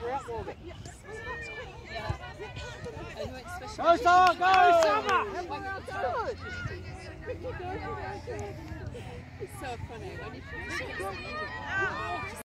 We're up Warwick. Go, Summer! Go, Summer! It's so funny when you